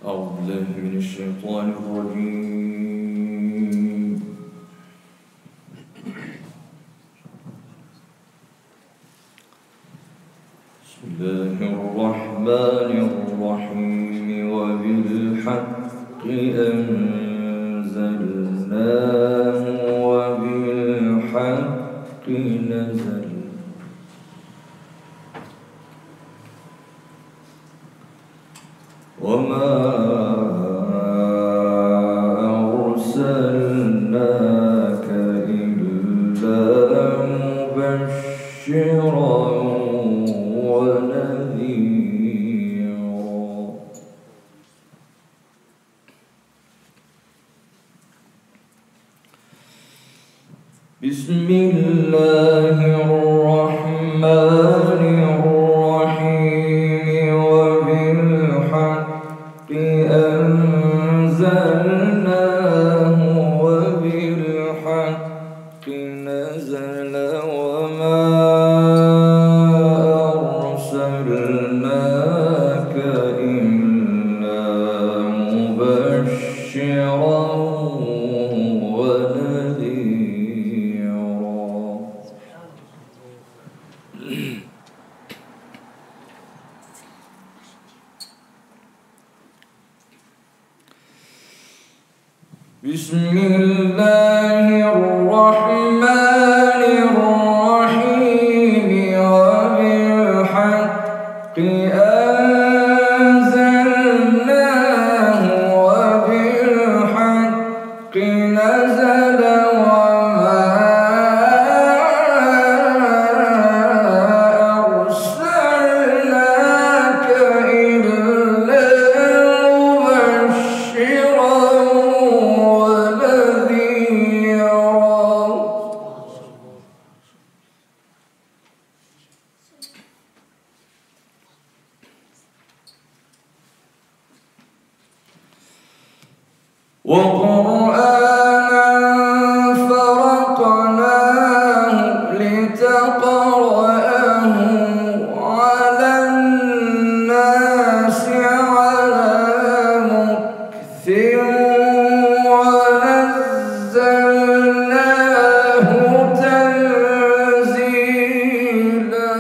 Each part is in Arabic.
أعوذ بالله من الشيطان الرجيم. بسم الله الرحمن الرحيم. وبالحق أنزلناه وبالحق نزل وما أرسلناك إلا مبشرا ونذيرا. بسم الله الرحمن الرحيم. وبالحق أنزلناه وبالحق نزل وما أرسلناك إلا مبشرا ونذيرا. بسم الله الرحمن الرحيم. وبالحق أنزلناه وبالحق نزل وما أرسلناك إلا مبشرا وقرآنا فرقناه لتقرأه على الناس على مكث ونزلناه تنزيلا.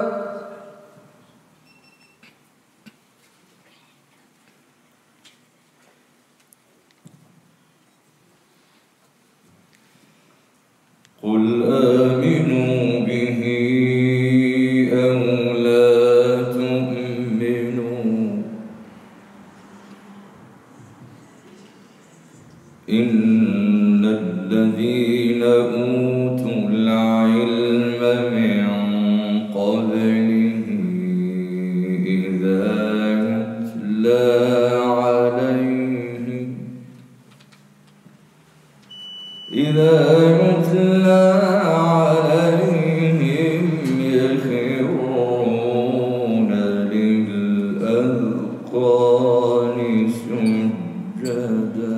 قل آمنوا به أو لا تؤمنوا إن الذين أوتوا العلم من قبله إذا يتلى عليهم يخرون للأذقان سجدا.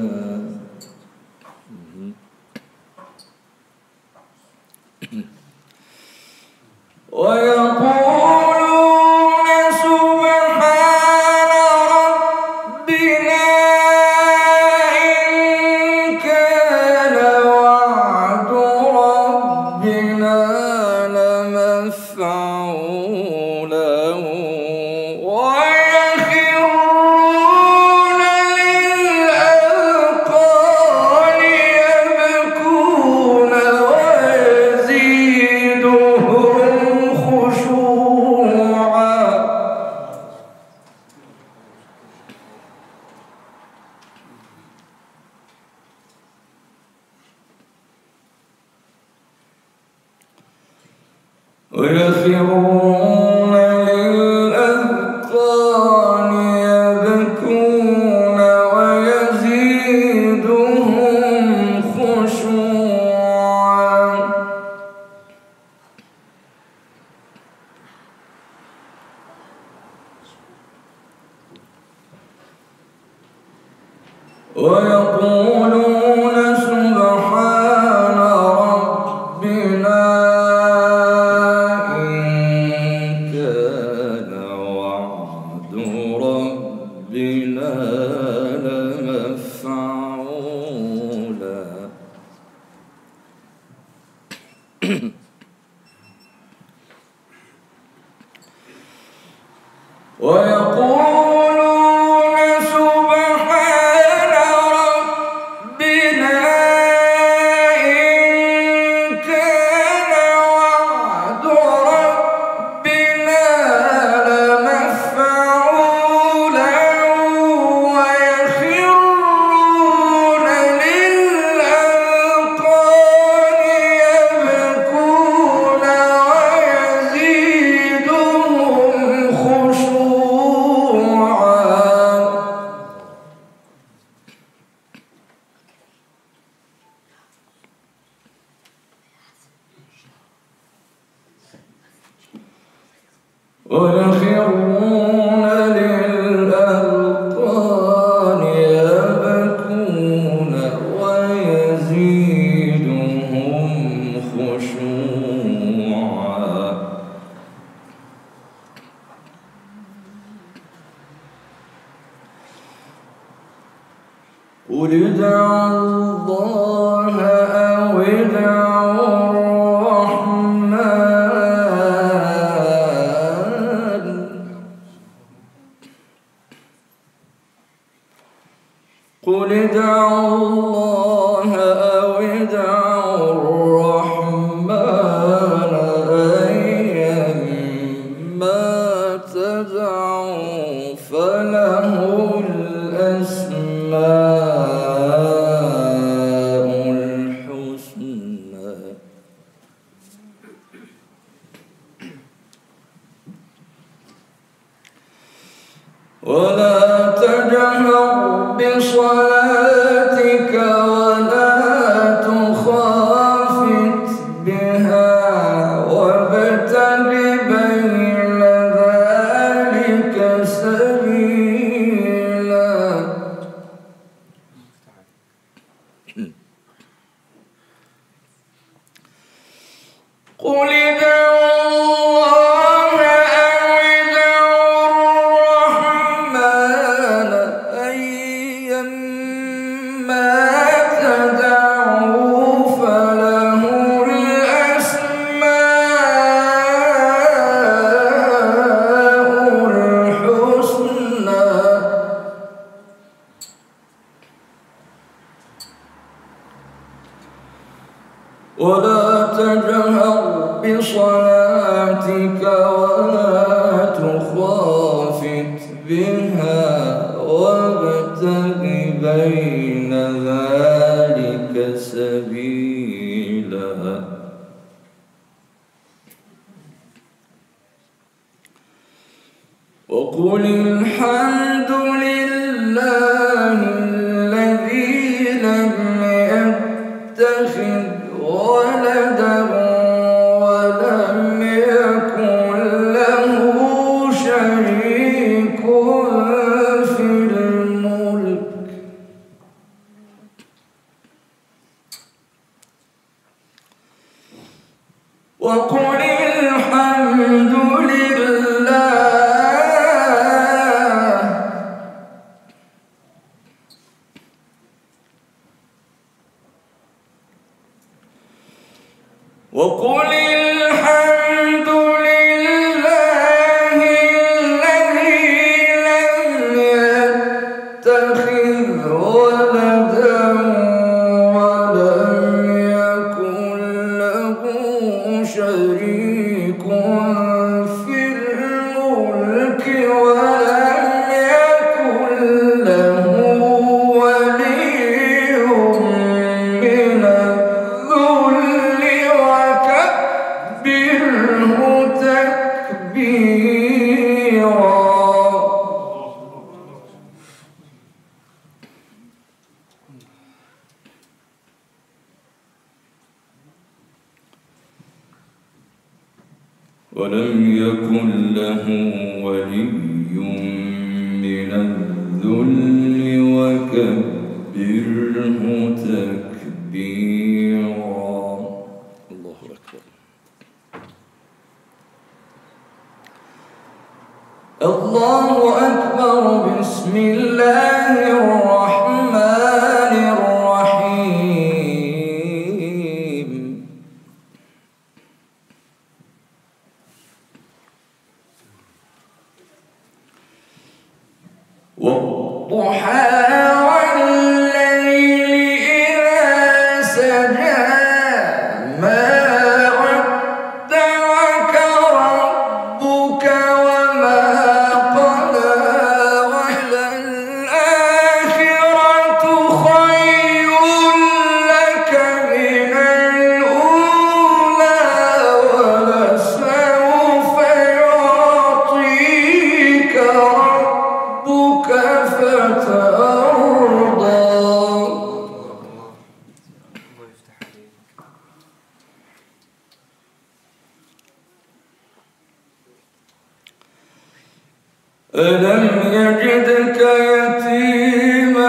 ويقولون سبحان ربنا إن كان وعد ربنا لمفعولا. ويخرون للأذقان يبكون ويزيدهم خشوعا. ويخرون للأذقان يبكون ويزيدهم خشوعا. ويقولون سبحان ربنا إن كان وعد ربنا ربنا لمفعولا ويقولون سبحان ربنا إن كان وعد ربنا لمفعولا ويخرون للأذقان يبكون ويزيدهم خشوعا ويخرون للأذقان يبكون ويزيدهم خشوعا قل ادعوا الله أو ادعوا الرحمن قل ادعوا الله أو ادعوا الرحمن أيما تدعوا فله الأسماء الحسنى ولا تجهر بصلاتك ولا تخافت بها وابتغ بين ذلك سبيلا قل ادعوا الله أو ادعوا الرحمن أيما تدعوا فله الأسماء الحسنى ولا تجهر بصلاتك ولا تخافت بها وابتغ بين ذلك سبيلا وقل الحمد لله الذي لم يتخذ ولدا ولم يكن له شريك في الملك وقل الحمد لله وقل الحمد لله الذي لم يتخذ ولدا ولم يكن له شريك في الملك ولم يكن له ولي من الذل وكبره تكبيرا ولم يكن له ولي من الذل وكبره تكبيرا. الله أكبر. الله أكبر. بسم الله. والضحى والليل إذا سجى ما ودعك ربك وما قلى وللآخرة خير لك من الأولى ولسوف يعطيك ربك فترضى. ألم يجدك يتيما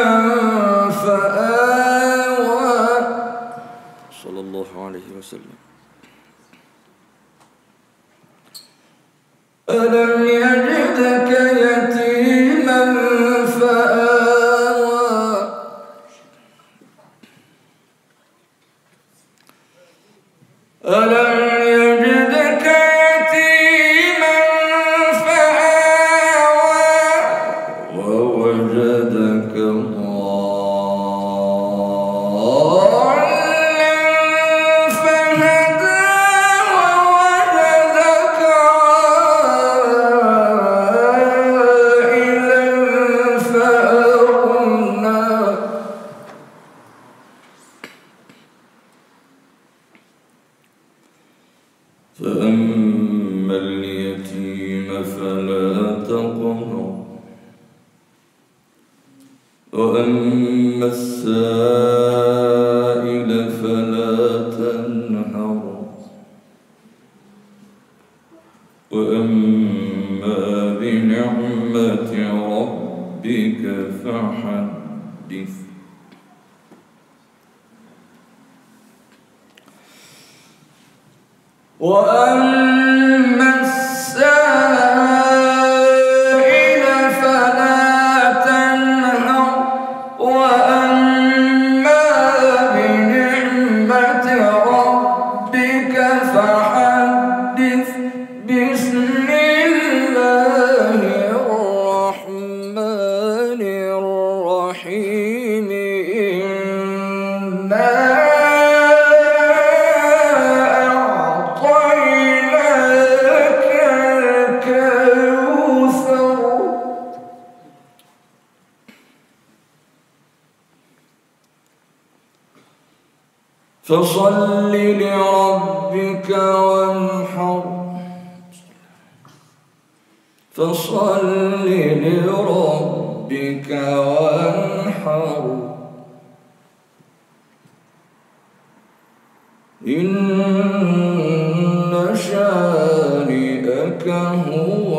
فآوى صلى الله عليه وسلم. ألم يجدك يتيما فآوى ألم يجدك يتيما فآوى ووجدك ضالا فهدى ووجدك عائلا فأغنى. فأما اليتيم فلا تقهر وأما السائل فلا تنهر وأما بنعمة ربك فحدث. وأما السائل فلا تنهر وأما بنعمة ربك فحدث. بسم الله الرحمن الرحيم. إنا فصل لربك وانحر. فصل لربك وانحر. إن شانئك هو